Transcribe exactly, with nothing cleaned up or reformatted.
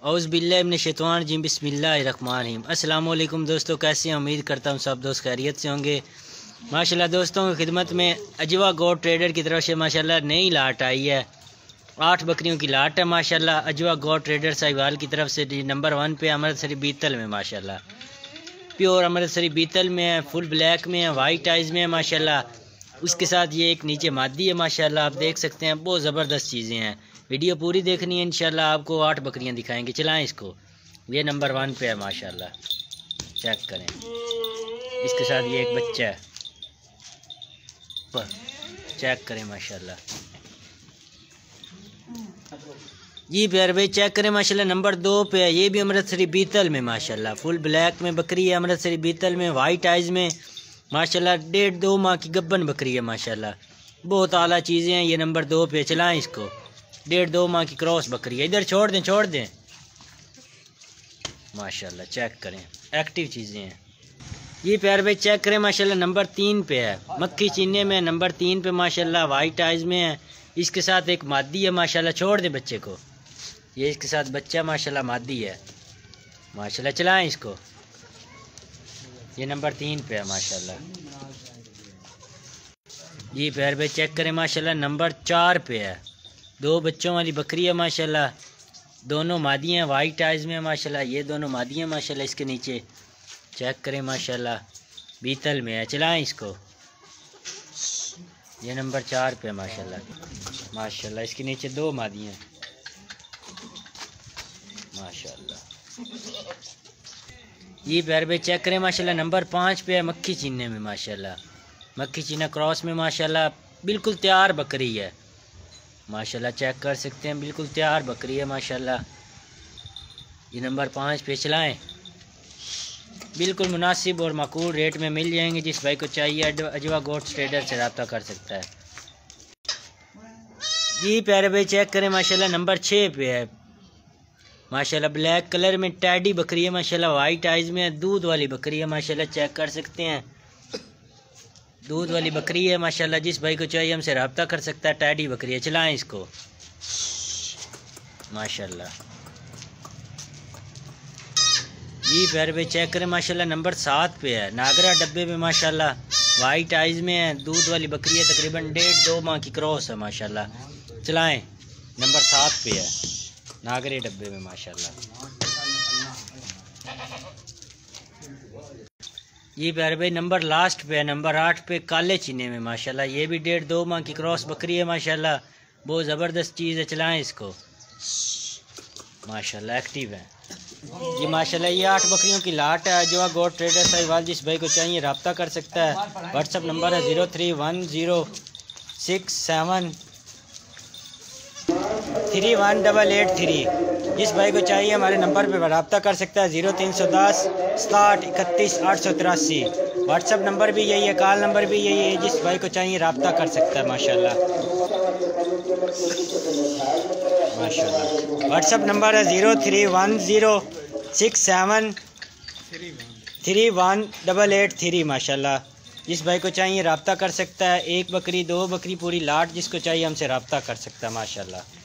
औज़ बिल्लाहि मिनश शैतानिर रजीम बिस्मिल्लाहिर रहमानिर रहीम। अस्सलाम वालेकुम दोस्तों, कैसे हैं? उम्मीद करता हूँ सब दोस्त खैरियत से होंगे। माशाल्लाह दोस्तों की खिदमत में अजवा गोट ट्रेडर की तरफ से माशाल्लाह नई लाट आई है। आठ बकरियों की लाट है माशाल्लाह। अजवा गोट ट्रेडर साहिवाल की तरफ से नंबर वन पे अमृतसरी बीतल में माशाल्लाह प्योर अमृतसरी बीतल में है, फुल ब्लैक में है, वाइट आइज़ में है माशाल्लाह। उसके साथ ये एक नीचे मादी है माशाल्लाह, आप देख सकते हैं। बहुत ज़बरदस्त चीज़ें हैं, वीडियो पूरी देखनी है इंशाल्लाह। आपको आठ बकरियां दिखाएंगे, चलाएं इसको। ये नंबर वन पे है माशाल्लाह, चेक करें। इसके साथ ये एक बच्चा है, चेक करें माशाल्लाह। जी प्यारे भाई चेक करें माशाल्लाह, नंबर दो पे है। ये भी अमृतसरी बीतल में माशाल्लाह, फुल ब्लैक में बकरी है, अमृतसरी बीतल में, वाइट आइज़ में माशाल्लाह। डेढ़ दो माह की गब्बन बकरी है माशाल्लाह, बहुत आला चीज़ें हैं। ये नंबर दो पे, चलाएं इसको। डेढ़ दो माह की क्रॉस बकरी है। इधर छोड़ दें छोड़ दें माशाल्लाह, चेक करें, एक्टिव चीज़ें हैं। ये प्यार भाई चेक करें माशाल्लाह, नंबर तीन पे है, मक्खी चीनी में, नंबर तीन पे माशाल्लाह, वाइट आइज़ में है। इसके साथ एक मादी है माशाल्लाह, छोड़ दे बच्चे को। ये इसके साथ बच्चा माशाल्लाह मादी है माशाल्लाह, चलाएं इसको। ये नंबर तीन पे है माशाल्लाह। ये प्यार भाई चेक करें माशाल्लाह, नंबर चार पे है। दो बच्चों वाली बकरी है माशाल्लाह, दोनों मादी हैं, वाइट आइज़ में माशाल्लाह। ये दोनों मादी हैं माशाल्लाह। इसके नीचे चेक करें माशाल्लाह, बीतल में है, चलाएं इसको। ये नंबर चार पे है माशाल्लाह माशाल्लाह। इसके नीचे दो मादी हैं माशाल्लाह। ये प्यारे भाई चेक करें माशाल्लाह, नंबर पाँच पे है, मक्खी चीने में माशाल्लाह। मक्खी चीना क्रॉस में माशाल्लाह, बिल्कुल तैयार बकरी है माशाल्लाह, चेक कर सकते हैं, बिल्कुल तैयार बकरी है माशाल्लाह। ये नंबर पाँच पे, चलाएं। बिल्कुल मुनासिब और माकूल रेट में मिल जाएंगे। जिस भाई को चाहिए अजवा गोट ट्रेडर से रब्ता कर सकता है। जी प्यारे भाई चेक करें माशाल्लाह, नंबर छः पे है माशाल्लाह, ब्लैक कलर में टैडी बकरी है माशाल्लाह, वाइट आइज़ में है, दूध वाली बकरी है माशाल्लाह, चेक कर सकते हैं। दूध वाली बकरी है माशाल्लाह। जिस भाई को चाहिए हमसे रब्ता कर सकता है। टैडी बकरी है, चलाएं इसको माशाल्लाह। जी प्यारे भाई चेक करें माशाल्लाह, नंबर सात पे है, नागरा डब्बे में माशाल्लाह, वाइट आइज़ में है, दूध वाली बकरी है, तकरीबन डेढ़ दो माह की क्रॉस है माशाल्लाह। चलाएं, नंबर सात पे है, नागरे डब्बे में माशाल्लाह। ये प्यारे भाई नंबर लास्ट पे है, नंबर आठ पे, काले चीने में माशाल्लाह। ये भी डेढ़ दो माह की क्रॉस बकरी है माशाल्लाह, बहुत ज़बरदस्त चीज़ है, चलाएं इसको माशाल्लाह, एक्टिव है। ये माशाल्लाह ये आठ बकरियों की लाट है। अजवा गोट ट्रेडर साहिवाल, जिस भाई को चाहिए रब्ता कर सकता है। व्हाट्सअप नंबर है zero three one zero six seven three one double eight three. जिस भाई को चाहिए हमारे नंबर पर रब्ता कर सकता है। ज़ीरो तीन सौ दस सताहठ इकतीस आठ सौ तिरासी। व्हाट्सअप नंबर भी यही है, कॉल नंबर भी यही है। जिस भाई को चाहिए रब्ता कर सकता है माशाल्लाह माशाल्लाह। व्हाट्सअप नंबर है zero three one zero six seven three one double eight three माशाल्लाह। जिस भाई को चाहिए रब्ता कर सकता है। एक बकरी, दो बकरी, पूरी लाट जिसको चाहिए हमसे रब्ता कर सकता है माशाल्लाह।